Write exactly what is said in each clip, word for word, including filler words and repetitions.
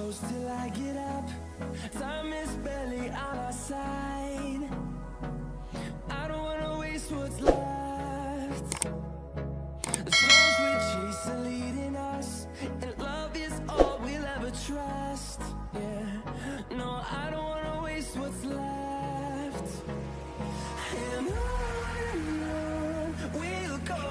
close till I get up. Time is barely on our side. I don't wanna waste what's left. The storms we chase are leading us, and love is all we'll ever trust. Yeah, no, I don't wanna waste what's left. And on and on we'll go,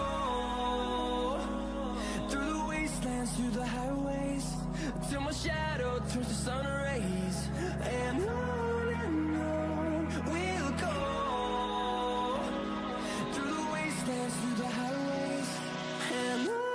through the wastelands, through the highways, till my shadow turns to sun rays. And on and on we'll go, through the wastelands, through the highways, and on.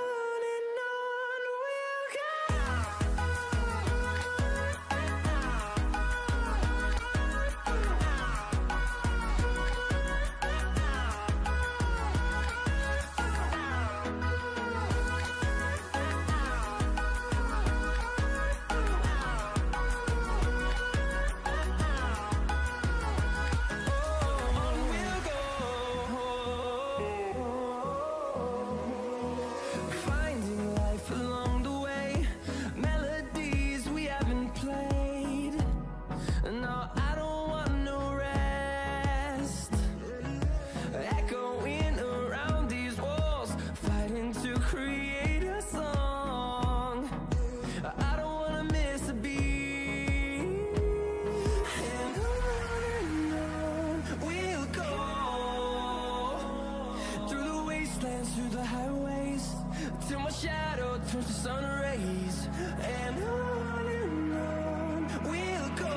Through the highways, till my shadow turns to sun rays. And on and on we'll go,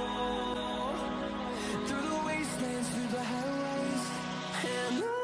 through the wastelands, through the highways, and on.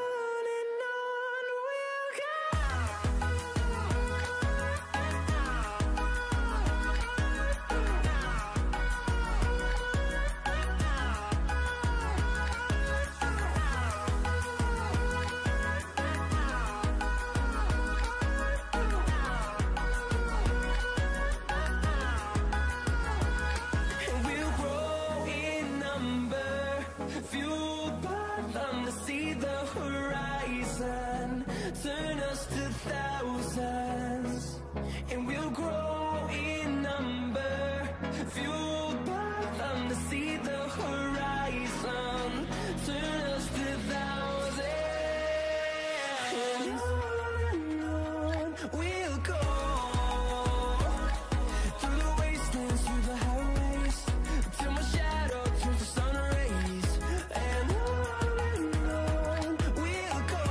Turn us to thousands, and we'll grow in number, fueled by them to see the horizon. Turn us to thousands, and on and on we'll go, through the wastelands, through the highways, till my shadow turns to sun rays. And on and on we'll go,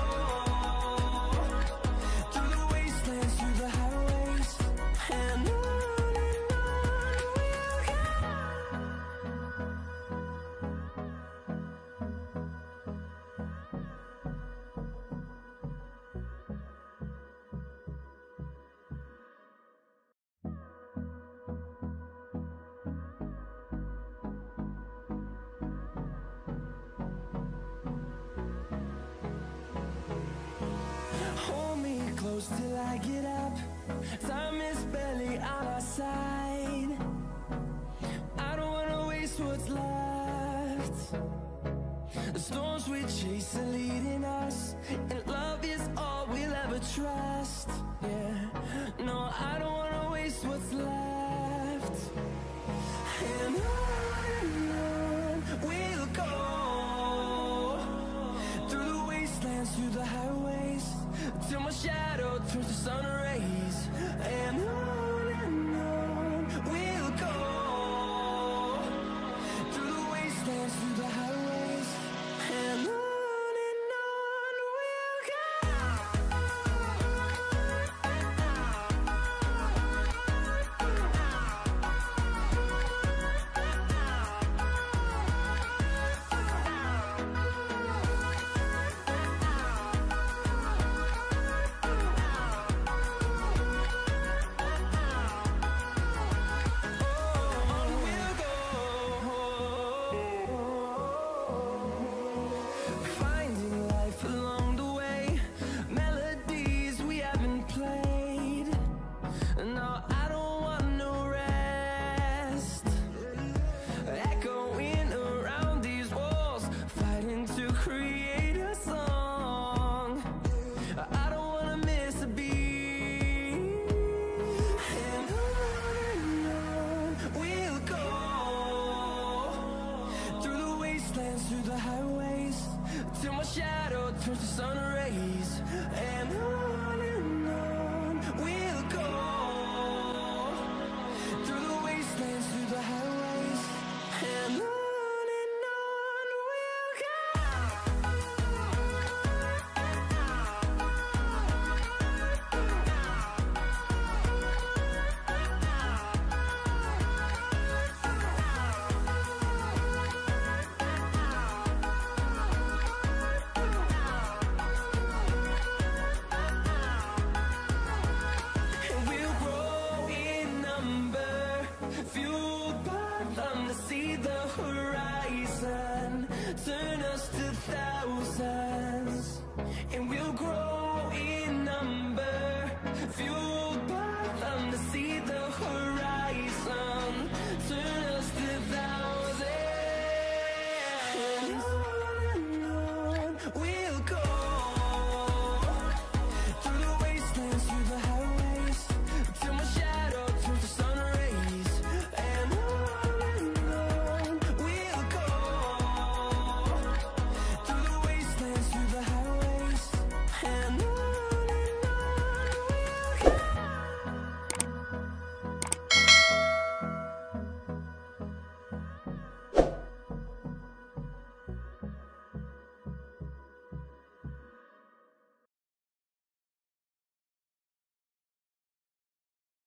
through the wastelands, through the highways, and on and on we'll go. Hold me close till I get up. Time is barely on our side. I don't wanna waste what's left. The storms we chase are leading us, and love is all we'll ever trust. Yeah, no, I don't wanna waste what's left. And on and on we'll go, through the wastelands, through the highways, till my shadow turns to sun rays. And on and on we'll go, through the wastelands, through the highways, and on. turns to sun rays, and on